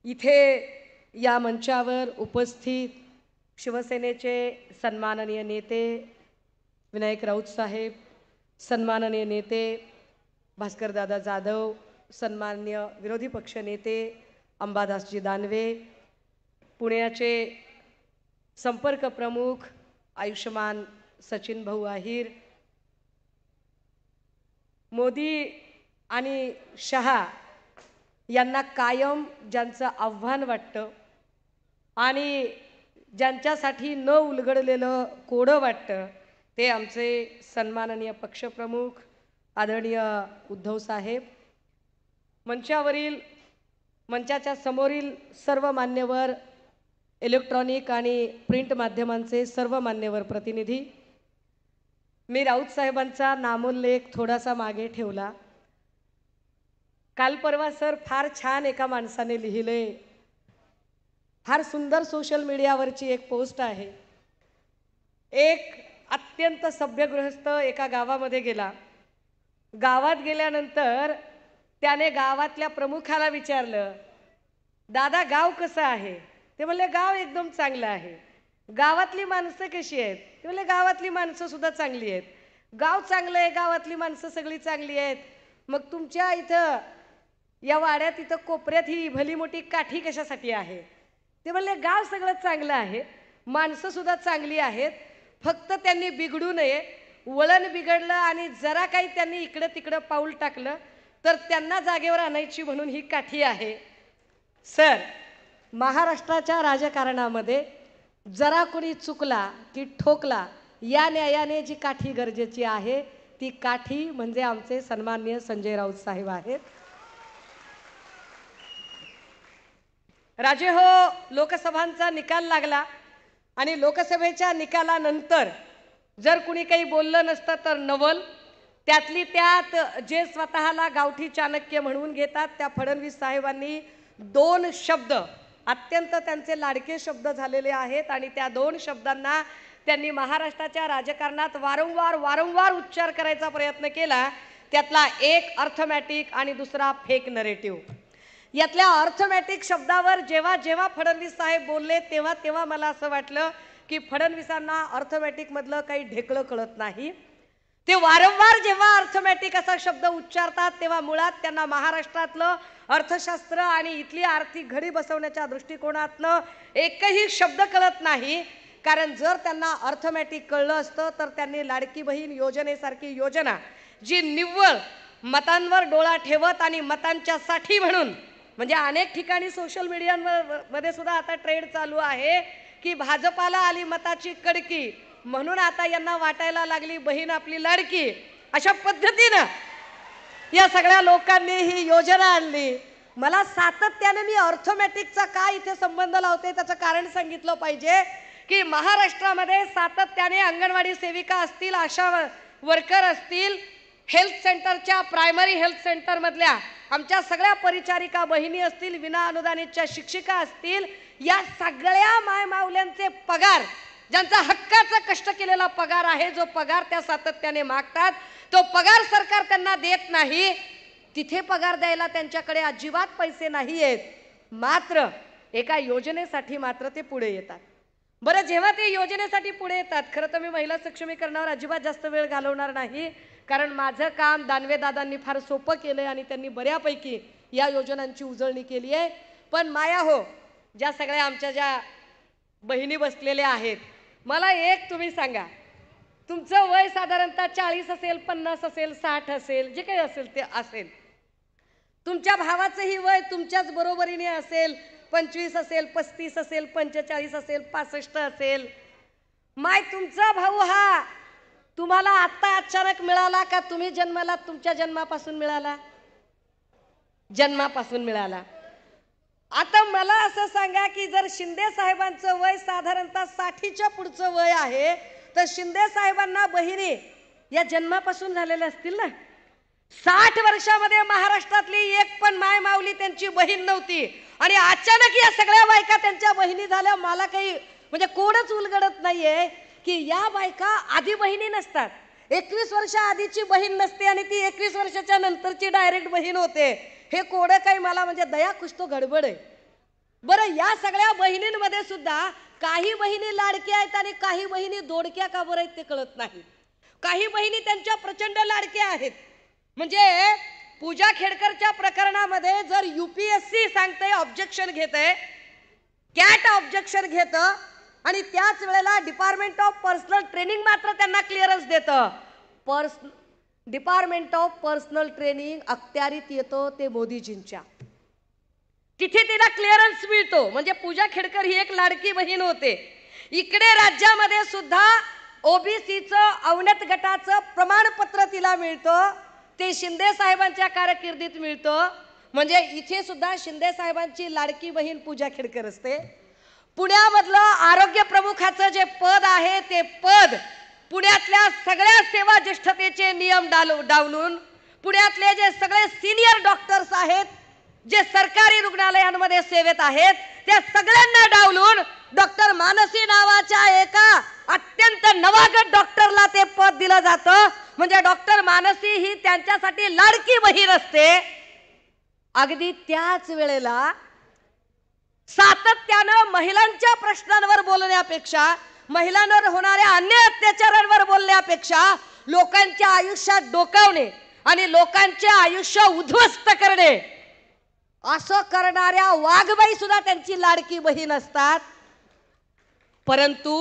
इथे या मंचावर उपस्थित शिवसेनेचे सन्माननीय नेते विनायक राऊत साहेब, सन्माननीय नेते भास्करदादा जाधव, सन्मान्य विरोधी पक्ष नेते अंबादासजी दानवे, पुण्याचे संपर्क प्रमुख आयुष्मान सचिन भाऊ आहिर, मोदी आणि शहा यांना कायम ज्यांचं आव्हान वाटतं आणि ज्यांच्यासाठी न उलगडलेलं कोडं वाटतं ते आमचे सन्माननीय पक्षप्रमुख आदरणीय उद्धव साहेब, मंचाच्या समोरील सर्व मान्यवर, इलेक्ट्रॉनिक आणि प्रिंट माध्यमांचे सर्व मान्यवर प्रतिनिधी, मी राऊत साहेबांचा नामोल्लेख थोडासा मागे ठेवला। काल परवा सर फार छान एका माणसाने लिहिले, फार सुंदर सोशल मीडियावरची एक पोस्ट आहे। एक अत्यंत सभ्य गृहस्थ एका गावामध्ये गेला। गावात गेल्यानंतर त्याने गावातल्या प्रमुखाला विचारलं, दादा गाव कसं आहे? ते म्हणले गाव एकदम चांगलं आहे। गावातली माणसं कशी आहेत? ते म्हणले गावातली माणसं सुद्धा चांगली आहेत। गाव चांगलं आहे, गावातली माणसं सगळी चांगली आहेत, मग तुमच्या इथं या वाड्यात इथं कोपऱ्यात ही भली मोठी काठी कशासाठी आहे? ते म्हणले गाव सगळं चांगलं आहे, माणसं सुद्धा चांगली आहेत, फक्त त्यांनी बिघडू नये, वळण बिघडलं आणि जरा काही त्यांनी इकडं तिकडं पाऊल टाकलं तर त्यांना जागेवर आणायची म्हणून ही काठी आहे। सर, महाराष्ट्राच्या राजकारणामध्ये जरा कोणी चुकला की ठोकला या न्यायाने जी काठी गरजेची आहे ती काठी म्हणजे आमचे सन्माननीय संजय राऊत साहेब आहेत। राजे हो, लोकसभांचा निकाल लागला आणि लोकसभेच्या निकालानंतर जर कुणी काही बोललं नसतं तर नवल, त्यातली त्यात जे स्वतःला गावठी चाणक्य म्हणून घेतात त्या फडणवीस साहेबांनी दोन शब्द अत्यंत त्यांचे लाडके शब्द झालेले आहेत आणि त्या दोन शब्दांना त्यांनी महाराष्ट्राच्या राजकारणात वारंवार उच्चार करायचा प्रयत्न केला। त्यातला एक अर्थमॅटिक आणि दुसरा फेक नरेटिव्ह। यातल्या अर्थमॅटिक शब्दावर जेव्हा जेव्हा फडणवीस साहेब बोलले तेव्हा मला असं वाटलं की फडणवीसांना अर्थमॅटिक मधलं काही ढेकळं कळत नाही। ते वारंवार जेव्हा अर्थमॅटिक असा शब्द उच्चारतात तेव्हा मुळात त्यांना महाराष्ट्रातलं अर्थशास्त्र आणि इथली आर्थिक घडी बसवण्याच्या दृष्टिकोनातनं एकही शब्द कळत नाही। कारण जर त्यांना अर्थमॅटिक कळलं असतं तर त्यांनी लाडकी बहीण योजनेसारखी योजना जी निव्वळ मतांवर डोळा ठेवत आणि मतांच्या साठी म्हणून, म्हणजे अनेक ठिकाणी सोशल मीडियामध्ये सुद्धा आता ट्रेंड चालू आहे की भाजपाला आली मताची कडकी म्हणून आता यांना वाटायला लागली बहीण आपली लाडकी, अशा पद्धतीनं या सगळ्या लोकांनी ही योजना आणली। मला सातत्याने मी अर्थमॅटिकचा काय इथे संबंध लावते त्याचं कारण सांगितलं पाहिजे की महाराष्ट्रामध्ये सातत्याने अंगणवाडी सेविका असतील, आशा वर्कर असतील, हेल्थ सेंटरच्या प्रायमरी हेल्थ सेंटर मधल्या आमच्या सगळ्या परिचारिका बहिणी असतील, विना अनुदानितच्या शिक्षिका असतील, या सगळ्या मायमाऊल्यांचे पगार, ज्यांचा हक्काचा कष्ट केलेला पगार आहे, जो पगार त्या सातत्याने मागतात तो पगार सरकार त्यांना देत नाही। तिथे पगार द्यायला त्यांच्याकडे अजिबात पैसे नाही आहेत, मात्र एका योजनेसाठी मात्र ते पुढे येतात। बरं, जेव्हा ते योजनेसाठी पुढे येतात, खरं तर मी महिला सक्षमीकरणावर अजिबात जास्त वेळ घालवणार नाही, कारण माझं काम दानवे दादांनी फार सोपं केलंय आणि त्यांनी बऱ्यापैकी या योजनांची उजळणी केली आहे। पण माया हो, ज्या सगळ्या आमच्या ज्या बहिणी बसलेल्या आहेत, मला एक तुम्ही सांगा, तुमचं वय साधारणतः 40 असेल, 50 असेल, 60 असेल, जे काही असेल ते असेल, तुमच्या भावाचंही वय तुमच्याच बरोबरीने असेल, 25 असेल, 35 असेल, 45 असेल, 65 असेल। माय तुमचा भाऊ हा तुम्हाला आता अचानक मिळाला का तुम्ही जन्माला तुमच्या जन्मापासून मिळाला? जन्मापासून मिळाला। आता मला असं सांगा की जर शिंदे साहेबांचं वय साधारणतः 60च्या पुढचं वय आहे तर शिंदे साहेबांना बहिणी या जन्मापासून झालेल्या असतील ना? 60 वर्षामध्ये महाराष्ट्रातली एक पण माय माऊली त्यांची बहीण नव्हती आणि अचानक या सगळ्या बायका त्यांच्या बहिणी झाल्या। मला काही म्हणजे कोणच उलगडत नाहीये की या बायका आधी बहिणी नसतात, 21 वर्ष आधीची बहीण नसते आणि ती 21 वर्षाच्या नंतरची डायरेक्ट बहीण होते। हे कोड काही मला म्हणजे दया कुछ तो गडबड आहे। बरं, या सगळ्या बहिणींमध्ये सुद्धा काही बहिणी लाडक्या आहेत आणि काही बहिणी दोडक्या का बरं आहेत ते कळत नाही. काही बहिणी त्यांच्या प्रचंड लाडक्या आहेत. म्हणजे पूजा खेडकरच्या प्रकरणामध्ये जर UPSC सांगते, ऑब्जेक्शन घेते, कॅट ऑब्जेक्शन घेतं आणि त्याच वेळेला डिपार्टमेंट ऑफ पर्सनल ट्रेनिंग मात्र त्यांना क्लिअरन्स देतं. डिपार्टमेंट ऑफ पर्सनल ट्रेनिंग अखत्यारीत येतो ते मोदीजींच्या, तिथे तिला क्लिअरन्स मिळतो. म्हणजे पूजा खेडकर ही एक लाडकी बहीण होते. इकडे राज्यामध्ये सुद्धा OBCचं अवनत गटाचं प्रमाणपत्र तिला मिळतं, ते शिंदे साहेबांच्या कारकिर्दीत मिळतं. म्हणजे इथे सुद्धा शिंदे साहेबांची लाडकी बहीण पूजा खेडकर असते. पुण्यामधलं आरोग्य प्रमुखाचं जे पद आहे ते पद पुण्यातल्या सगळ्या सेवा ज्येष्ठतेचे नियम डावलून, पुण्यातले जे सगळे सिनियर डॉक्टर्स आहेत, जे सरकारी रुग्णालयांमध्ये सेवेत आहेत, त्या सगळ्यांना डावलून डॉक्टर मानसी नावाच्या एका अत्यंत नवागत डॉक्टरला ते पद दिलं जातं. म्हणजे डॉक्टर मानसी ही त्यांच्यासाठी लाडकी बहीण असते. अगदी त्याच वेळेला सातत्यानं महिलांच्या प्रश्नांवर बोलण्यापेक्षा, महिलांवर होणाऱ्या अन्याय अत्याचारांवर बोलण्यापेक्षा लोकांच्या आयुष्यात डोकावणे आणि लोकांचे आयुष्य उद्ध्वस्त करणे असं करणाऱ्या वाघबाई सुद्धा त्यांची लाडकी बहीण असतात. परंतु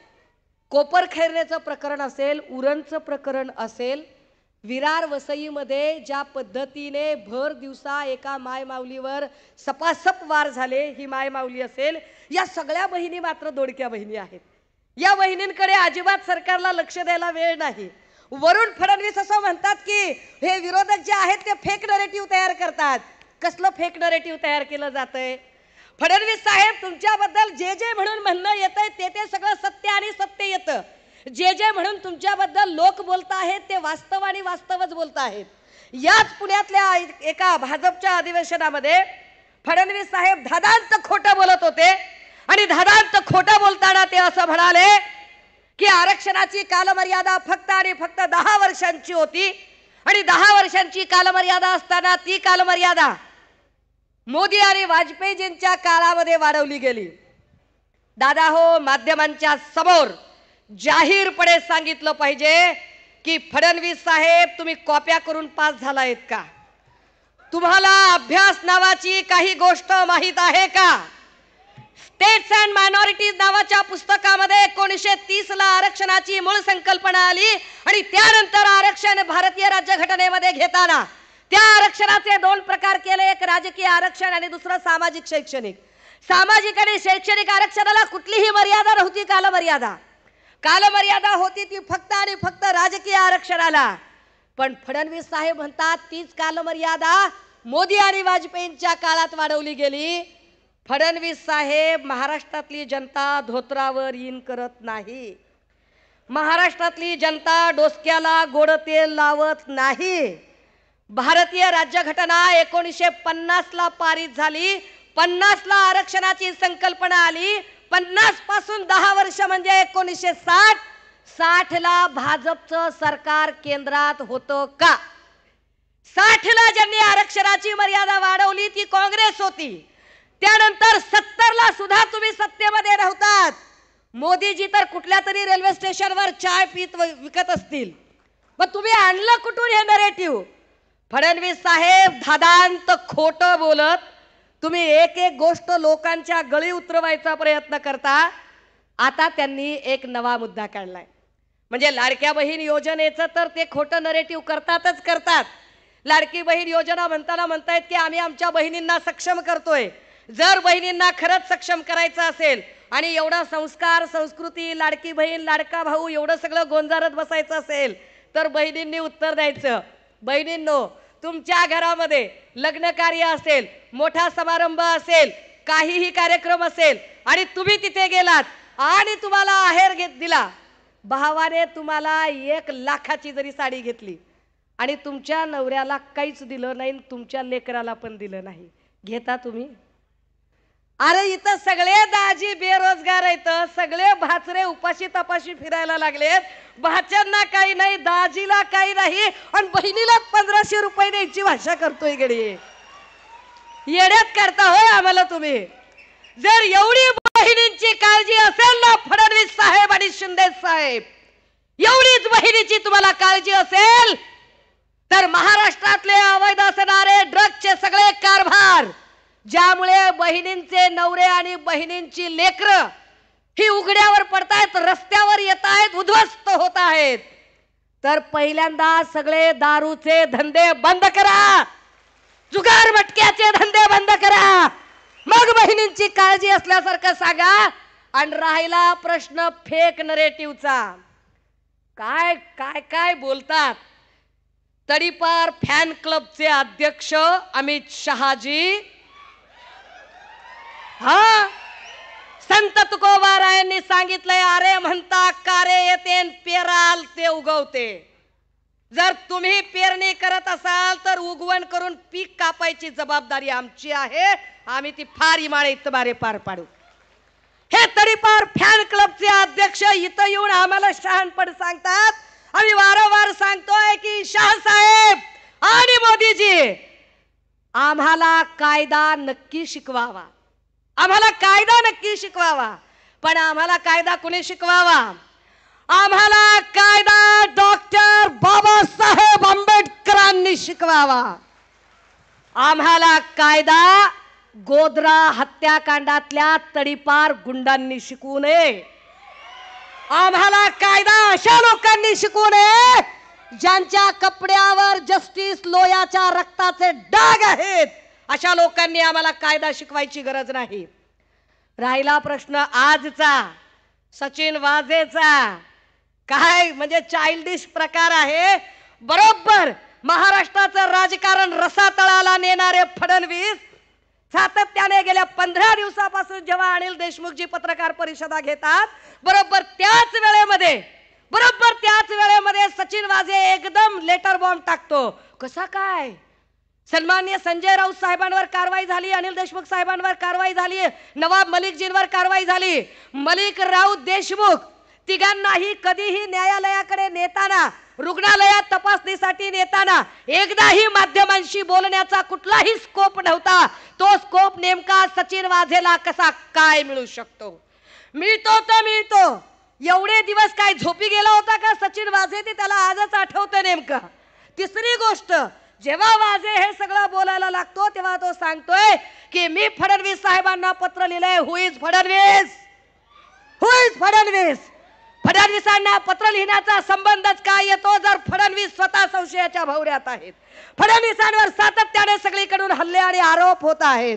कोपरखैरनेचं प्रकरण असेल, उरणचं प्रकरण असेल, विरार वसईमध्ये ज्या पद्धतीने भर दिवसा एका मायमाऊलीवर सपासप वार झाले, ही मायमाऊली असेल, या सगळ्या बहिणी मात्र दोडक्या बहिणी आहेत. या बहिणींकडे अजिबात सरकारला लक्ष द्यायला वेळ नाही. वरुण फडणवीस असं म्हणतात की हे विरोधक जे आहेत ते फेक नरेटिव्ह तयार करतात. कसलं फेक नरेटिव्ह तयार केलं जातंय? फडणवीस साहेब, तुमच्याबद्दल जे जे म्हणून म्हणणं येतंय ते सगळं सत्य आणि सत्य येतं. जे जे म्हणून तुमच्याबद्दल लोक बोलत आहेत ते वास्तव आणि वास्तवच बोलत आहेत. याच पुण्यातल्या एका भाजपच्या अधिवेशनामध्ये फडणवीस साहेब धादांत खोटं बोलत होते आणि धादांत खोटं बोलताना ते असं म्हणाले की आरक्षणाची कालमर्यादा फक्त आणि फक्त 10 वर्षांची होती आणि 10 वर्षांची कालमर्यादा असताना ती कालमर्यादा मोदी आणि वाजपेयीजींच्या काळामध्ये वाढवली गेली. दादा हो, माध्यमांच्या समोर जाहीरपणे सांगितलं पाहिजे की फडणवीस साहेब, तुम्ही कॉप्या करून पास झालायत का? तुम्हाला अभ्यास नावाची काही गोष्ट माहित आहे का? स्टेट्स अँड मायनॉरिटीज नावाच्या पुस्तकामध्ये 1930 ला आरक्षणाची मूळ संकल्पना आली आणि त्यानंतर आरक्षण भारतीय राज्यघटनेमध्ये घेताना त्या आरक्षणाचे 2 प्रकार केले. एक राजकीय आरक्षण आणि दुसरं सामाजिक शैक्षणिक. सामाजिक आणि शैक्षणिक आरक्षणाला कुठलीही मर्यादा नव्हती, कालमर्यादा होती ती फक्त आणि फक्त राजकीय आरक्षणाला. पण फडणवीस साहेब म्हणतात तीच कालमर्यादा मोदी आणि वाजपेयींच्या काळात वाढवली गेली. फडणवीस साहेब, महाराष्ट्रातली जनता धोत्रावर इन करत नाही. महाराष्ट्रातली जनता डोसक्याला गोड तेल लावत नाही. भारतीय राज्यघटना 1950 ला पारित झाली. 50 ला आरक्षणाची संकल्पना आली. 50 पासून 10 वर्ष म्हणजे 1960. 60 ला भाजपचं सरकार केंद्रात होतं का? 60 ला ज्यांनी आरक्षणाची मर्यादा वाढवली ती काँग्रेस होती. त्यानंतर 70 ला सुद्धा तुम्ही सत्तेमध्ये नव्हतात. मोदीजी तर कुठल्या तरी रेल्वे स्टेशनवर चाय पीत विकत असतील. मग तुम्ही आणलं कुठून हे नरेटिव्ह? फडणवीस साहेब, धादांत खोटं बोलत तुम्ही एक एक गोष्ट लोकांच्या गळी उतरवायचा प्रयत्न करता. आता त्यांनी एक नवा मुद्दा काढलाय. म्हणजे लाडक्या बहीण योजनेचं तर ते खोटं नरेटिव्ह करतात. लाडकी बहीण योजना म्हणताना म्हणतायत की आम्ही आमच्या बहिणींना सक्षम करतोय. जर बहिणींना खरंच सक्षम करायचं असेल आणि एवढा संस्कार, संस्कृती, लाडकी बहीण, लाडका भाऊ एवढं सगळं गोंजारत बसायचं असेल तर बहिणींनी उत्तर द्यायचं. बहिणींनो, तुमच्या घरामध्ये लग्न कार्य असेल, मोठा समारंभ असेल, काहीही कार्यक्रम असेल आणि तुम्ही तिथे गेलात आणि तुम्हाला आहेर दिला, भावाने तुम्हाला 1 लाखाची जरी साडी घेतली आणि तुमच्या नवऱ्याला काहीच दिलं नाही, तुमच्या लेकराला पण दिलं नाही, घेता तुम्ही? अरे इथं सगळे दाजी बेरोजगार आहेत, सगळे भाचरे उपाशी तपाशी फिरायला लागलेत. भाच्यांना काही नाही, दाजीला काही नाही आणि बहिणीला 1500 रुपये द्यायची भाषा करतोय. गडी येड्यात करता होय आम्हाला तुम्ही. जर एवढी बहिणींची काळजी असेल ना फडणवीस साहेब आणि शिंदे साहेब, एवढीच बहिणीची तुम्हाला काळजी असेल तर महाराष्ट्रातले अवैध असणारे ड्रग्जचे सगळे कारभार, ज्यामुळे बहिणींचे नवरे आणि बहिणींची लेकरं ही उघड्यावर पडतायत, रस्त्यावर येत आहेत, उद्ध्वस्त होत आहेत, तर पहिल्यांदा सगळे दारूचे धंदे बंद करा, जुगार मटक्याचे धंदे बंद करा, मग बहिणींची काळजी असल्यासारखं सांगा. आणि राहिला प्रश्न फेक नरेटिव्हचा, काय काय काय बोलतात. तडीपार फॅन क्लबचे अध्यक्ष अमित शहाजी, हा संत तुकोबारायांनी सांगितलंय, अरे म्हणता कारे येते पेराल ते उगवते. जर तुम्ही पेरणी करत असाल तर उगवण करून पीक कापायची जबाबदारी आमची आहे, आम्ही ती फार इमाळे इतबारे पार पाडू. हे तडीपार फॅन क्लबचे अध्यक्ष इथं येऊन आम्हाला शहाणपण सांगतात. आम्ही वारंवार सांगतोय की शाह साहेब आणि मोदीजी आम्हाला कायदा नक्की शिकवावा, आम्हाला कायदा नक्की शिकवावा. पण आम्हाला कायदा कुणी शिकवावा? आम्हाला कायदा डॉक्टर बाबासाहेब आंबेडकरांनी शिकवावा. आम्हाला कायदा गोधरा हत्याकांडातल्या तडीपार गुंडांनी शिकवू नये. आम्हाला कायदा अशा लोकांनी शिकवू नये ज्यांच्या कपड्यावर जस्टिस लोयाच्या रक्ताचे डाग आहेत. अशा लोकांनी आम्हाला कायदा शिकवायची गरज नाही. राहिला प्रश्न आजचा सचिन वाझेचा, काय म्हणजे चाइल्डिश प्रकार आहे. बरोबर महाराष्ट्राचं राजकारण रसातळाला नेणारे फडणवीस सातत्याने गेल्या 15 दिवसापासून जेव्हा अनिल देशमुखजी पत्रकार परिषदा घेतात, बरोबर त्याच वेळेमध्ये सचिन वाझे एकदम लेटर बॉम्ब टाकतो. कसा काय? सन्माननीय संजय राऊत साहेबांवर कारवाई झाली, अनिल देशमुख साहेबांवर कारवाई झाली, नवाब मलिकजींवर कारवाई झाली. मलिक राऊत देशमुख तिघांनाही कधीही न्यायालयाकडे नेताना, रुग्णालयात तपासणीसाठी नेताना एकदाही माध्यमांशी बोलण्याचा कुठलाही स्कोप नव्हता. तो स्कोप नेमका सचिन वाझेला कसा काय मिळू शकतो? मिळतो तर मिळतो. एवढे दिवस काय झोपी गेला होता का सचिन वाझे? ते त्याला आजच आठवतं नेमकं. तिसरी गोष्ट, जेव्हा वाझे हे सगळं बोलायला लागतो तेव्हा तो सांगतोय की मी फडणवीस साहेबांना पत्र लिहिलंय. Who is Fadnavis? Who is Fadnavis? फडणवीसांना पत्र लिहिण्याचा संबंधच काय येतो जर फडणवीस स्वतः संशयाच्या भोवऱ्यात आहेत. फडणवीसांवर सातत्याने सगळीकडून हल्ले आणि आरोप होत आहेत.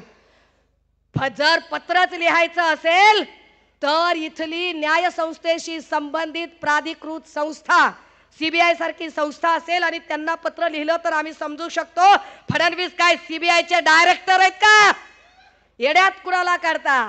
जर पत्रच लिहायचं असेल तर इथली न्याय संस्थेशी संबंधित प्राधिकृत संस्था, सीबीआय सारखी संस्था असेल आणि त्यांना पत्र लिहिलं तर आम्ही समजू शकतो. फडणवीस काय सीबीआयचे डायरेक्टर आहेत का? येड्यात कुणाला काढता?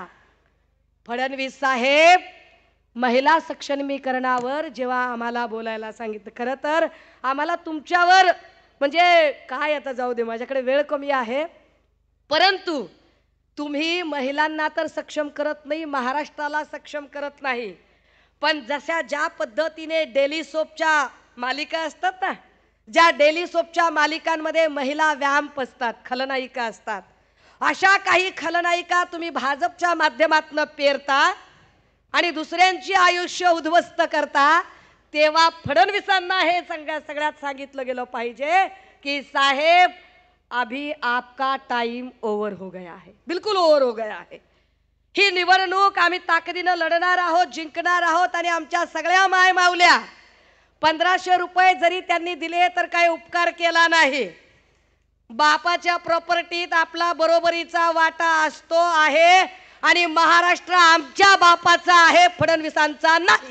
फडणवीस साहेब महिला सक्षमीकरणावर जेव्हा आम्हाला बोलायला सांगितलं, खरं तर आम्हाला तुमच्यावर म्हणजे काय, आता जाऊ दे, माझ्याकडे वेळ कमी आहे, परंतु तुम्ही महिलांना तर सक्षम करत नाही, महाराष्ट्राला सक्षम करत नाही. पण ज्या पद्धतीने डेली सोपच्या मालिका असतात ना, ज्या डेली सोपच्या मालिकांमध्ये महिला व्यायाम असतात, खलनायिका असतात, अशा काही खलनायिका तुम्ही भाजपच्या माध्यमातून पेरता आणि दुसऱ्यांची आयुष्य उद्ध्वस्त करता. तेव्हा फडणवीसांना हे सगळ्यात सांगितलं गेलं पाहिजे की साहेब अभी आपका टाइम ओवर हो गया है, बिल्कुल ओवर हो गया है. ही निवडणूक आम्ही ताकदीनं लढणार आहोत, जिंकणार आहोत. आणि आमच्या सगळ्या माय मावल्या 1500 रुपये जरी त्यांनी दिले तर काही उपकार केला नाही. बापाच्या प्रॉपर्टीत आपला बरोबरीचा वाटा असतो आहे आणि महाराष्ट्र आमच्या बापाचा आहे, फडणवीसांचा नाही.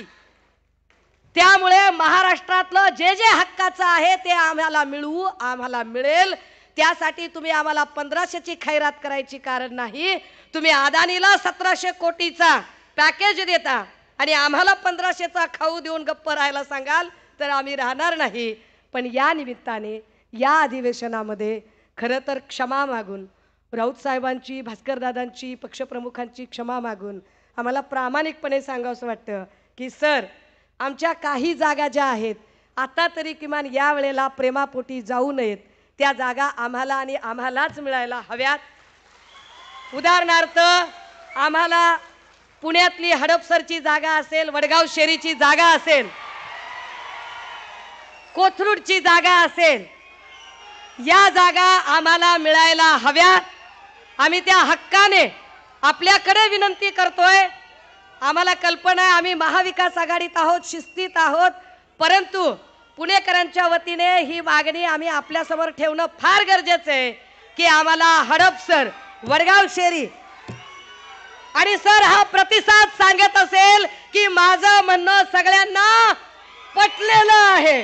त्यामुळे महाराष्ट्रातलं जे जे हक्काचं आहे ते आम्हाला मिळवू, आम्हाला मिळेल. त्यासाठी तुम्ही आम्हाला 1500ची खैरात करायची कारण नाही. तुम्ही अदानीला 1700 कोटीचा पॅकेज देता आणि आम्हाला 1500चा खाऊ देऊन गप्प राहायला सांगाल तर आम्ही राहणार नाही. पण या निमित्ताने या अधिवेशनामध्ये खरं तर क्षमा मागून, राऊत साहेबांची, भास्करदादांची, पक्षप्रमुखांची क्षमा मागून आम्हाला प्रामाणिकपणे सांगावंसं वाटतं की सर, आमच्या काही जागा ज्या आहेत आता तरी किमान या वेळेला प्रेमापोटी जाऊ नयेत, त्या जागा आम्हाला आणि आम्हालाच मिळायला हव्यात. उदाहरणार्थ आम्हाला पुण्यातली हडपसरची जागा असेल, वडगाव शेरीची जागा असेल, कोथरूडची जागा असेल, या जागा आम्हाला मिळायला हव्यात. आम्ही त्या हक्काने आपल्याकडे विनंती करतोय. आम्हाला कल्पना आहे आम्ही महाविकास आघाडीत आहोत, शिस्तीत आहोत, परंतु पुणेकरांच्या वतीने ही मागणी आम्ही आपल्यासमोर ठेवणं फार गरजेचं आहे की आम्हाला हडपसर, वडगाव शेरी आणि सर हा प्रतिसाद सांगत असेल की माझं म्हणणं सगळ्यांना पटलेलं आहे.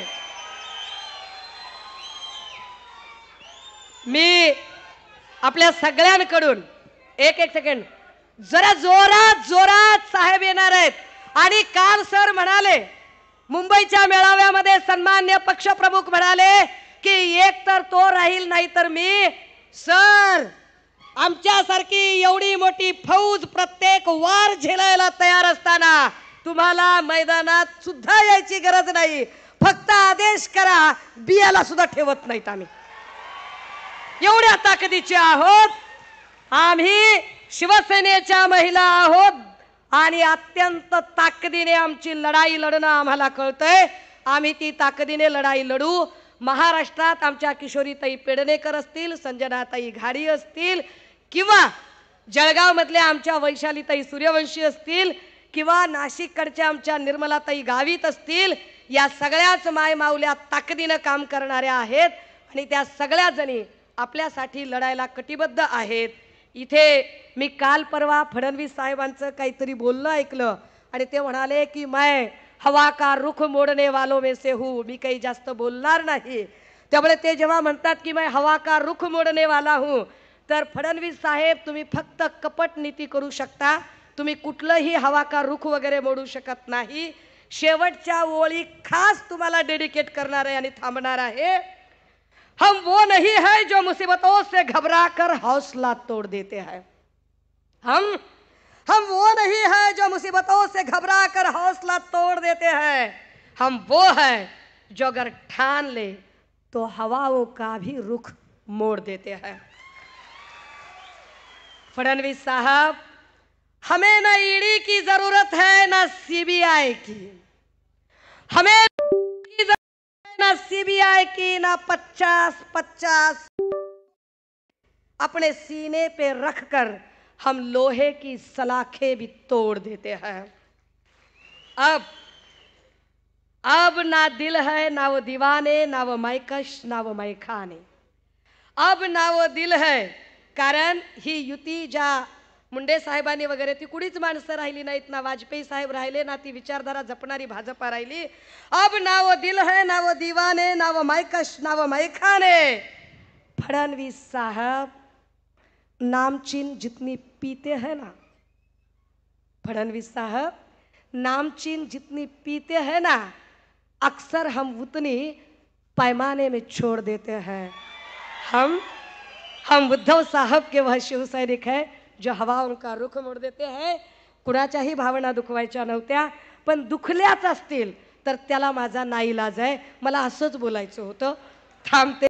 मी आपल्या सगळ्यांकडून एक सेकंड, जरा जोरात जोरात साहेब येणार आहेत. आणि काल सर म्हणाले मुंबईच्या मेळाव्यामध्ये, सन्मान्य पक्षप्रमुख म्हणाले की एक तर तो राहील नाही तर मी. सर आमच्यासारखी एवढी मोठी फौज प्रत्येक वार झेलायला तयार असताना तुम्हाला मैदानात सुद्धा यायची गरज नाही. फक्त आदेश करा, बियाला सुद्धा ठेवत नाहीत आम्ही. एवढ्या ताकदीचे आहोत आम्ही. शिवसेनेच्या महिला आहोत आणि अत्यंत ताकदीने आमची लढाई लढणं आम्हाला कळतंय. आम्ही ती ताकदीने लढाई लढू. महाराष्ट्रात आमच्या किशोरीताई पेडणेकर असतील, संजनाताई घाडी असतील, किंवा जळगाव मधल्या आमच्या वैशालीताई सूर्यवंशी असतील, किंवा नाशिककडच्या आमच्या निर्मलाताई गावित असतील, या सगळ्याच मायमाऊल्या ताकदीनं काम करणाऱ्या आहेत आणि त्या सगळ्या जणी आपल्यासाठी लढायला कटिबद्ध आहेत. इथे मी काल परवा फडणवीस साहेबांचं काहीतरी बोलणं ऐकलं आणि ते म्हणाले की मैं हवा का रुख मोडने वालों में से हूँ, मी काही जास्त बोलणार नाही. त्यामुळे ते जेव्हा म्हणतात की मैं हवा का रुख मोडने वाला हूँ, तर फडणवीस साहेब तुम्ही फक्त कपट नीती करू शकता, तुम्ही कुठलंही हवा का रुख वगैरे मोडू शकत नाही. शेवटच्या ओळी खास तुम्हाला डेडिकेट करणार आहे आणि थांबणार आहे. हम वो नहीं है जो मुसीबतों से घबरा कर हौसला तोड़ देते हैं. हम वो नहीं है जो मुसीबतों से घबरा कर हौसला तोड़ देते हैं. हम वो है जो अगर ठान ले तो हवाओं का भी रुख मोड़ देते हैं. फडणवीस साहब, हमें न ईडी की जरूरत है न सीबीआई की. हमें ना सीबीआई की, ना 50-50 अपने सीने पे रखकर हम लोहे की सलाखें भी तोड़ देते हैं. अब ना दिल है, ना वो दीवाने, ना वो मैकश, ना वो मैखाने. अब ना वो दिल है, कारण ही युती ज्या मुंडे साहेबांनी वगैरे ती कुणीच माणसं राहिली नाहीत, ना वाजपेयी साहेब राहिले, ना ती विचारधारा जपणारी भाजपा राहिली. अब ना वो दिल है, ना वो दीवाने, ना वो मैकश, ना वो मैखाने. फडणवीस साहब, नामचीन जितनी पीते हैं ना, फडणवीस साहब, नामचीन जितनी पीते हैं ना, अक्सर हम उतनी पैमाने में छोड़ देते हैं. हम उद्धव साहब के वह शिव सैनिक है जो हवाओं का रुख मोड देते हैं. कुणाच्याही भावना दुखवायच्या नव्हत्या, पण दुखल्याच असतील तर त्याला माझा नाईलाज आहे. मला असंच बोलायचं होतं. थांबते.